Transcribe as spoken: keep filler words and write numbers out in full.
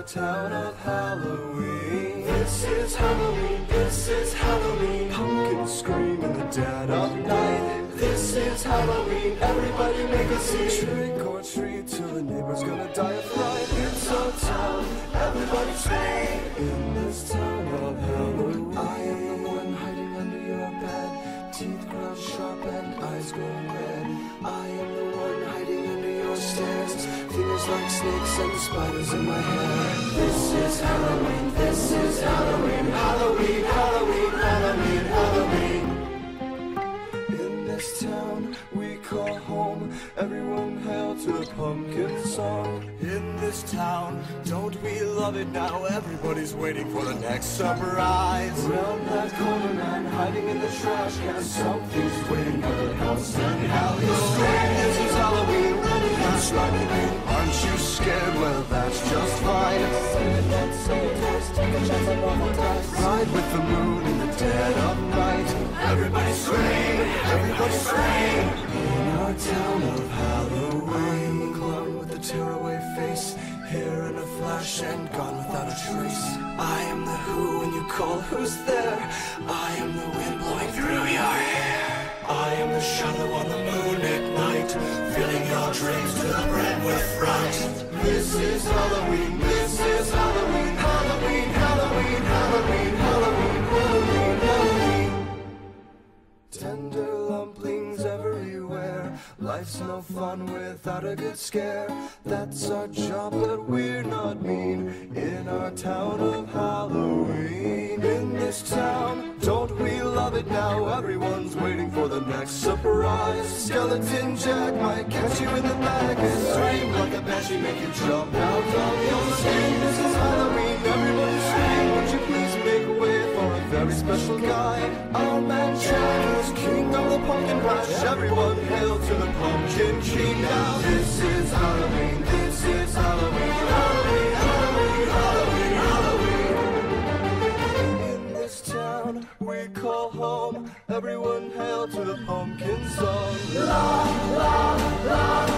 town of Halloween. This is Halloween, this is Halloween. Pumpkins scream in the dead of night. This is Halloween, everybody make a scene. Trick or treat till the neighbor's gonna die of fright. It's our town, everybody scream. In this town of Halloween, I am the one hiding under your bed. Teeth ground sharp and eyes glowing red. I am the one hiding under your stairs. Fingers like snakes and spiders in my hair. This is Halloween, this is Halloween. Halloween, Halloween, Halloween, Halloween. In this town we call home, everyone hail to the pumpkin song. In this town, don't we love it now? Everybody's waiting for the next surprise. Round that corner, man hiding in the trash can. Something's waiting at the house and Halloween. This is Halloween, ready and struggling. Aren't you scared? Well, that's just fine. Ride with the moon in the dead of night. Everybody scream, everybody scream. In our town of Halloween, I am the clown with the tearaway face, here in a flash and gone without a trace. I am the who when you call, who's there? I am the wind blowing through your hair. I am the shadow on the moon at night, filling your dreams to the brim with fright. This is Halloween, this is Halloween. Halloween, Halloween, Halloween, Halloween, Halloween, Halloween. Tender lumplings everywhere. Life's no fun without a good scare. That's our job, but we're not mean. In our town of Halloween. In this town, don't we love it now? Everyone's waiting for the next surprise. Skeleton Jack might catch you in the back and scream like a banshee, make you jump out of your skin. This is Halloween, everybody scream. Would you please make way for a very special guy? Our man Jack is king of the pumpkin patch. Everyone hail to the Pumpkin King now. This is Halloween, this is Halloween. Halloween, Halloween, Halloween, Halloween. In this town we call home, everyone hail to the pumpkin song. La, la, la.